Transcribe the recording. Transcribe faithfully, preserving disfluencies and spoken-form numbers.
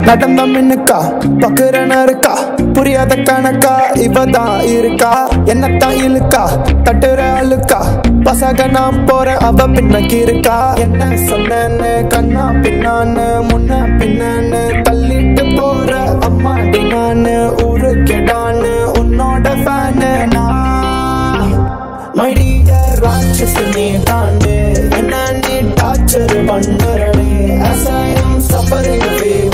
நடந்த மின்னுக்கா பக்குறன இருக்கா புரியாத கணக்கா இவதான் இருக்கா என்னத்தான் இழுக்கா தட்டுற அழுக்கா பசக நான் போற அவ பின்னக்கி இருக்கா என்ன சொன்னேன்னு கண்ணா பின்னான்னு முன்ன பின்னான்னு தள்ளிட்டு போற அம்மாடி நானு ஊரு கெடான்னு உன்னோட ஃபேனு நான் மைடிய ராட்சசு நீ தாண்டு என்ன நீ டார்ச்சர் பண்ணுறே as I am suffering